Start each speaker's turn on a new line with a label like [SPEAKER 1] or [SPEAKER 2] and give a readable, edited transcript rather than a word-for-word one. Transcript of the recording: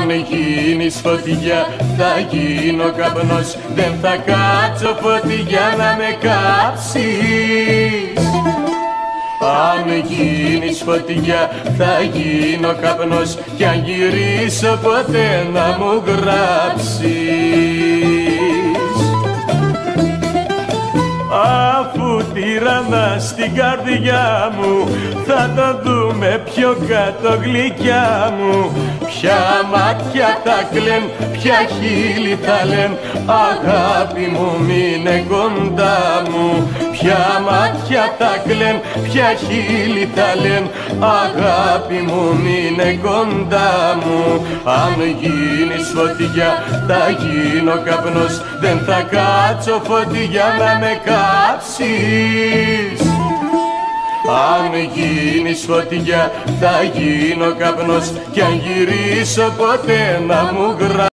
[SPEAKER 1] Αν γίνεις φωτιά θα γίνω καπνός, δεν θα κάτσω φωτιά να με κάψεις. Αν γίνεις φωτιά θα γίνω καπνός, κι αν γυρίσω ποτέ να μου γράψεις. Αφού τυραννάς στην καρδιά μου, θα το δούμε πιο κάτω γλυκιά μου. Ποια μάτια τα κλαιν, ποια χείλη θα λεν, αγάπη μου μείνε κοντά μου. Ποια μάτια τα κλαιν, ποια χείλη θα λεν, αγάπη μου μείνε κοντά μου. Αν γίνεις φωτιά θα γίνω καπνός, δεν θα κάτσω φωτιά να με κάψεις. Αν γίνεις φωτιά θα γίνω καπνός, κι αν γυρίσω ποτέ να μου γράψεις.